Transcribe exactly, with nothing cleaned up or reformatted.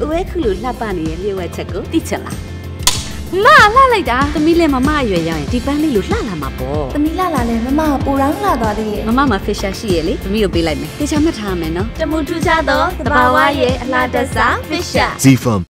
အဝဲခုလိုလှပနေတဲ့လျှို့ဝှက်ချက်ကိုသိချင်လားမလှလိုက်တာသမီးလည်းမမအရွယ်ရောက်ရင်ဒီပန်းလေးလိုလှလာမှာပေါ့သမီးလှလာလဲမမကပူရောင်းလှသွားသေးရဲ့မမမှာ facial ရှိရဲ့လေသမီးကိုပေးလိုက်မယ်တေချာမှတ်ထားရမယ်နော်တမူထူးခြားသောသဘာဝရဲ့အလှတစား facial Z Farm